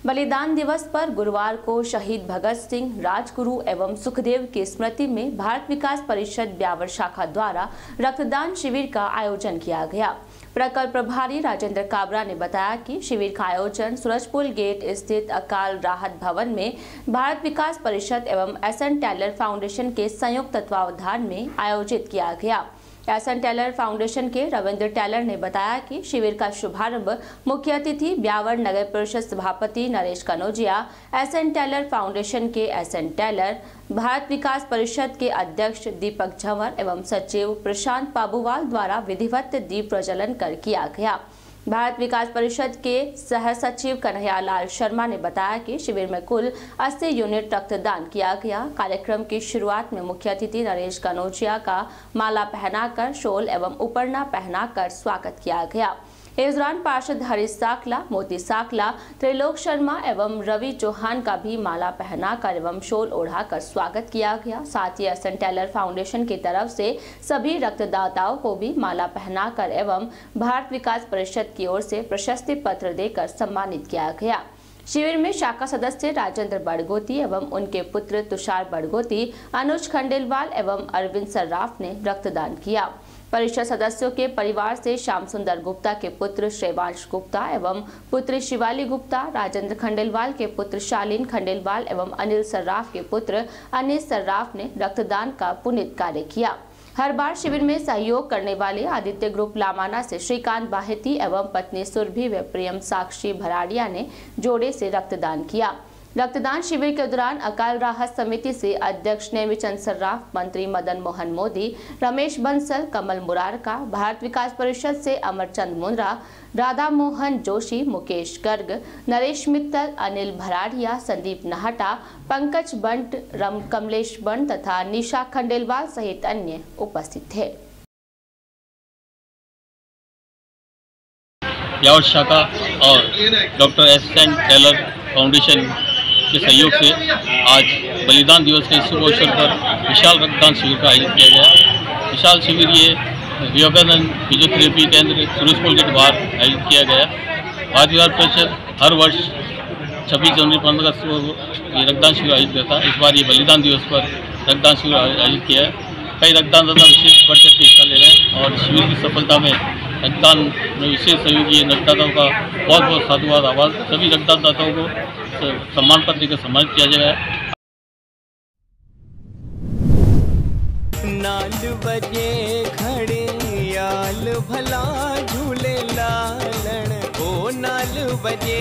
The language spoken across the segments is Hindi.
बलिदान दिवस पर गुरुवार को शहीद भगत सिंह, राजगुरु एवं सुखदेव की स्मृति में भारत विकास परिषद ब्यावर शाखा द्वारा रक्तदान शिविर का आयोजन किया गया। प्रकल्प प्रभारी राजेंद्र काबरा ने बताया कि शिविर का आयोजन सूरजपुर गेट स्थित अकाल राहत भवन में भारत विकास परिषद एवं एस.एन. टेलर फाउंडेशन के संयुक्त तत्वावधान में आयोजित किया गया। एस.एन. टेलर फाउंडेशन के रविंद्र टेलर ने बताया कि शिविर का शुभारंभ मुख्य अतिथि ब्यावर नगर परिषद सभापति Naresh Kanojia, SN. Taylor foundation के एस.एन. टेलर, भारत विकास परिषद के अध्यक्ष दीपक झंवर एवं सचिव प्रशांत पाबूवाल द्वारा विधिवत दीप प्रज्वलन कर किया गया। भारत विकास परिषद के सह सचिव कन्हैयालाल शर्मा ने बताया कि शिविर में कुल 80 यूनिट रक्तदान किया गया। कार्यक्रम की शुरुआत में मुख्य अतिथि नरेश कनौजिया का माला पहनाकर शॉल एवं उपरना पहनाकर स्वागत किया गया। इस दौरान पार्षद हरीश साकला, मोती साकला, त्रिलोक शर्मा एवं रवि चौहान का भी माला पहनाकर एवं शॉल ओढ़ाकर स्वागत किया गया। साथ ही एस.एन. टेलर फाउंडेशन की तरफ से सभी रक्तदाताओं को भी माला पहनाकर एवं भारत विकास परिषद की ओर से प्रशस्ति पत्र देकर सम्मानित किया गया। शिविर में शाखा सदस्य राजेंद्र बड़गोती एवं उनके पुत्र तुषार बड़गोती, अनुज खंडेलवाल एवं अरविंद सर्राफ ने रक्तदान किया। परिषद सदस्यों के परिवार से श्याम सुंदर गुप्ता के पुत्र श्रेवांश गुप्ता एवं पुत्री शिवाली गुप्ता, राजेंद्र खंडेलवाल के पुत्र शालीन खंडेलवाल एवं अनिल सर्राफ के पुत्र अनिल सर्राफ ने रक्तदान का पुनीत कार्य किया। हर बार शिविर में सहयोग करने वाले आदित्य ग्रुप लामाना से श्रीकांत बाहेती एवं पत्नी सुरभि व प्रियम साक्षी भराड़िया ने जोड़े से रक्तदान किया। रक्तदान शिविर के दौरान अकाल राहत समिति से अध्यक्ष नेमीचंद सर्राफ, मंत्री मदन मोहन मोदी, रमेश बंसल, कमल मुरारका, भारत विकास परिषद से अमरचंद मुंद्रा, राधा मोहन जोशी, मुकेश गर्ग, नरेश मित्तल, अनिल भराड़िया, संदीप नाहटा, पंकज बंट, कमलेश बंट तथा निशा खंडेलवाल सहित अन्य उपस्थित थे। ब्यावर शाखा और डॉक्टर एस.एन. टेलर फाउंडेशन के सहयोग से आज बलिदान दिवस के शुभ अवसर पर विशाल रक्तदान शिविर का आयोजन किया गया। विशाल शिविर ये विवेकानंद फिजियोथेरेपी केंद्र सूरजपुर के द्वार आयोजित किया गया। भारत विकास परिषद हर वर्ष 26 जनवरी 15 अगस्त को ये रक्तदान शिविर आयोजित करता है। इस बार ये बलिदान दिवस पर रक्तदान शिविर आयोजित किया है। कई रक्तदाता विशेष बढ़ चढ़ के हिस्सा ले रहे हैं और शिविर की सफलता में रक्तदान में विशेष सहयोगी रक्तदाताओं का बहुत बहुत साधुवाद आवाज़। सभी रक्तदाताओं को सम्मान पत्र देकर सम्मानित किया जाएगा। नाल बजे घड़ियाल भला झूले लालण ओ नाल बजे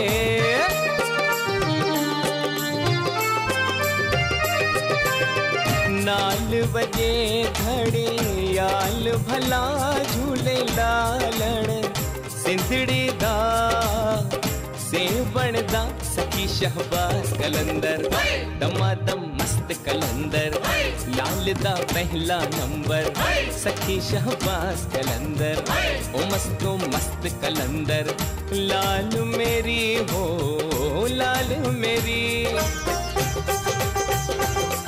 नाल बजे घड़ियाल भला झूले लालण सिंधड़ी दा से बनदा सखी शहबाज कलंदर दमादम मस्त कलंदर लाल दा पहला नंबर सखी शहबाज कलंदर ओ मस्त कलंदर लाल मेरी हो लाल मेरी।